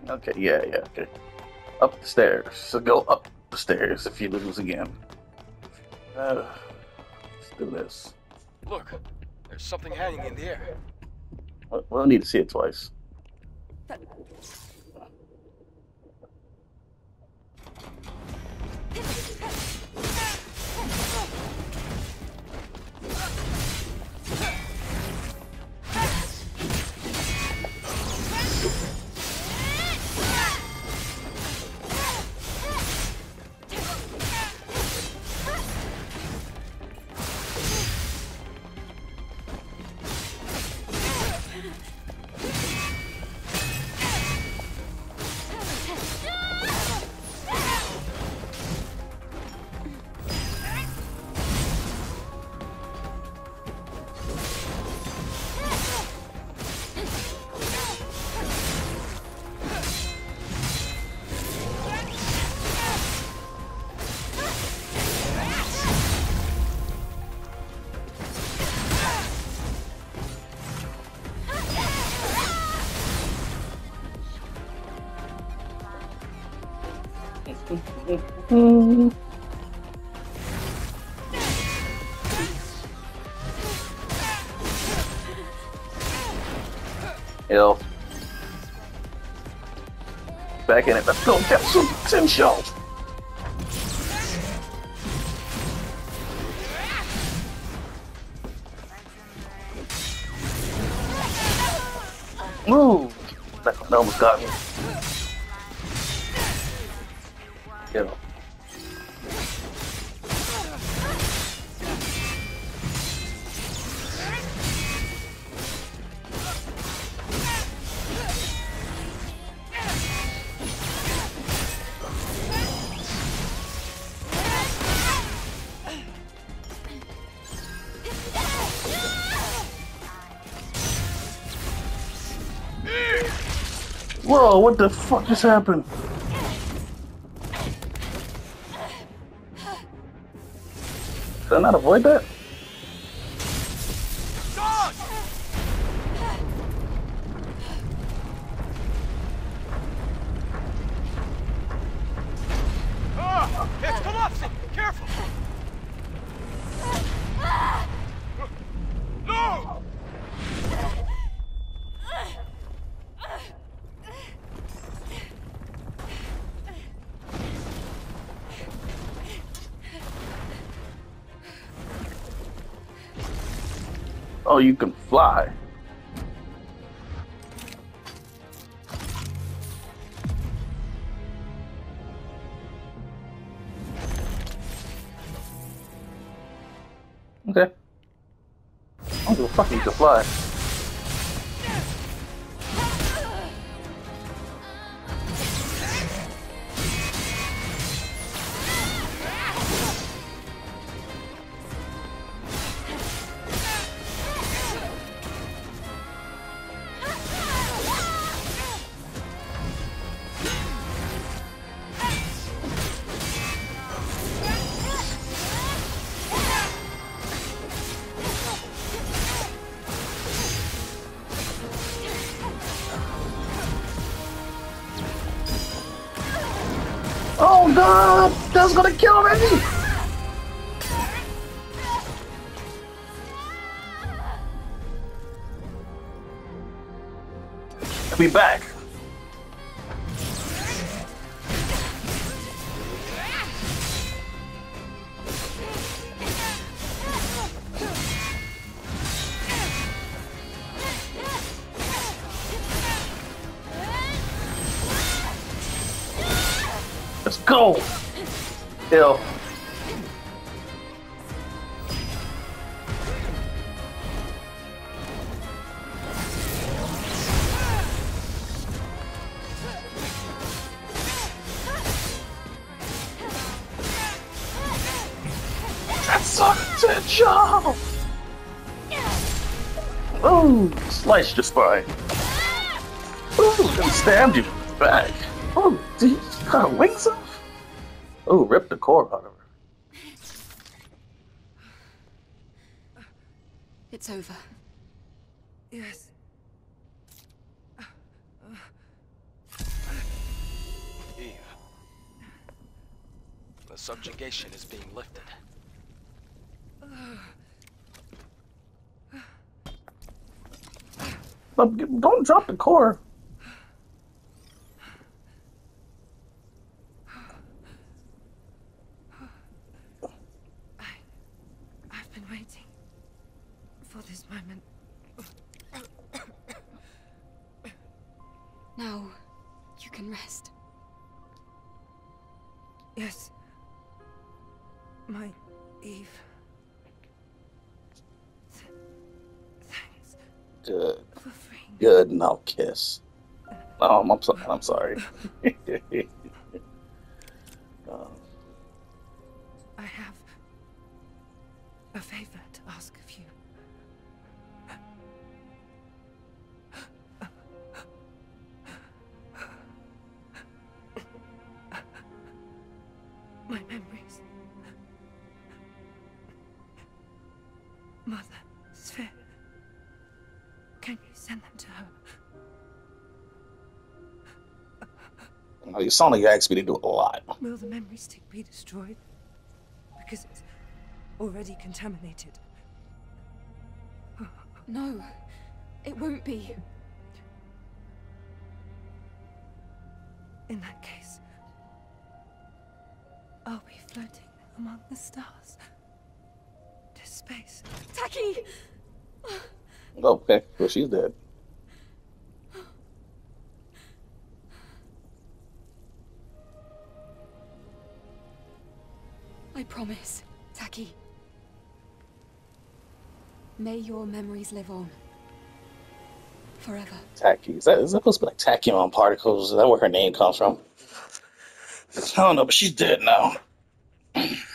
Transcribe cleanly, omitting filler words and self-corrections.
Okay, yeah, yeah, okay. Up the stairs. So go up the stairs if you lose again. Let's do this. Look, there's something hanging in the air. We'll need to see it twice. Hill. Back in it. Let's go get some potential. Move. That almost got me. Hill. Whoa, what the fuck just happened? Did I not avoid that? It's collapsing! Careful! No! Oh, you can fly. Okay. I don't give a fuck, you can fly. Oh god! That's gonna kill me! I'll be back. Let's go! Hill. That's potential! Ooh, sliced your spine. Ooh, and stabbed you in the back. Oh, did you cut her wings off? Oh, ripped the core out of her. It's over. Yes. The subjugation is being lifted. Don't drop the core. I've been waiting for this moment. Now, you can rest. Yes. My Eve. Thanks Good. for freeing me. Good. Now kiss. I'm sorry. I have a favor to ask of you. My memories. Mother Sphere. Can you send them to her? You sound like you asked me to do a lot. Will the memory stick be destroyed? Because it's already contaminated. No, it won't be. In that case, I'll be floating among the stars to space. Taki! Okay, well, she's dead. I promise, Taki. May your memories live on. Forever. Tacky. Is that supposed to be like tachyon particles? Is that where her name comes from? I don't know, but she's dead now.